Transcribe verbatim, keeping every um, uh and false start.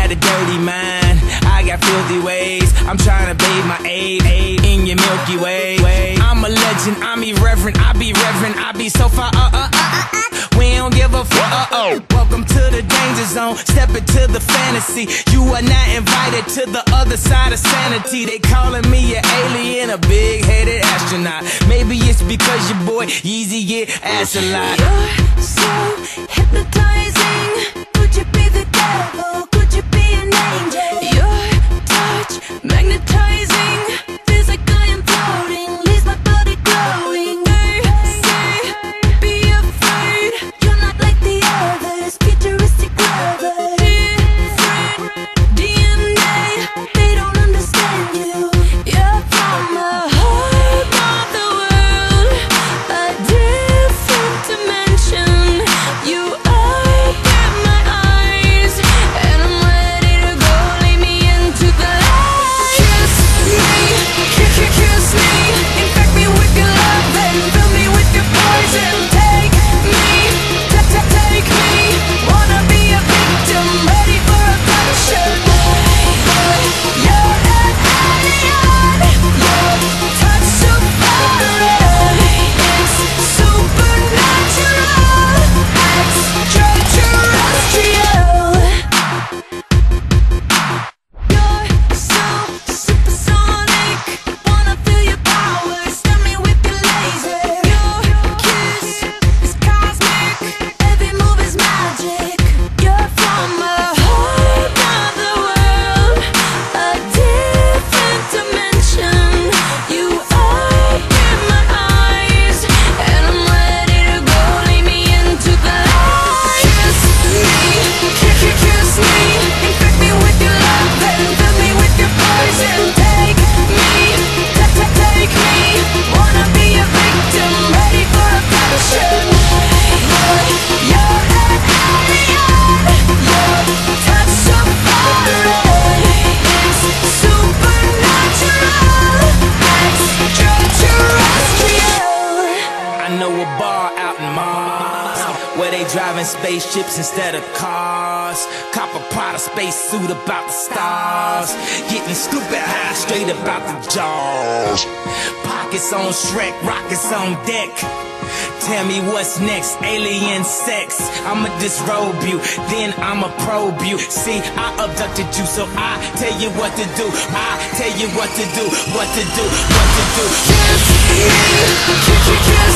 got a dirty mind, I got filthy ways. I'm trying to bathe my aid in your Milky Way. I'm a legend, I'm irreverent, I be reverent, I be so far uh uh uh uh. We don't give a fuck. Uh oh. Welcome to the danger zone. Step into the fantasy. You are not invited to the other side of sanity. They calling me an alien, a big-headed astronaut. Maybe it's because your boy Yeezy get ass a lot. You're so hypnotizing. Could you be the devil? Could you be an angel? Your touch magnetizing. Feels like I am floating. Leaves my body glowing. Futuristic lover, different D N A. They don't understand you. You're from a whole other world, a different dimension. You open my eyes, and I'm ready to go. Lead me into the light. Kiss me, kiss, kiss, kiss me. Infect me with your love and fill me with your poison. Take me, take me. Wanna be a victim, ready for abduction. You're an alien. Your touch so foreign. It's supernatural, extraterrestrial. You're so supersonic. Wanna feel your power, stun me with your laser. Your kiss is cosmic. Every move is magic. You're from a whole other world, a different dimension. You open my eyes, and I'm ready to go. Lead me into the light. Kiss me, kiss, kiss, kiss me. Infect me with your love and fill me with your poison. Take me, take, take, take me. Wanna be a victim, ready for abduction. You're an alien. Your touch so foreign. It's supernatural, extraterrestrial. I know a bar out in Mars where they driving spaceships instead of cars. Cop a Prada space suit about the stars. Getting stupid high straight about the jaws. Pockets on Shrek, rockets on deck. Tell me what's next, alien sex. I'ma disrobe you, then I'ma probe you. See, I abducted you, so I tell you what to do. I tell you what to do, what to do, what to do. Kiss me, kiss, kiss, kiss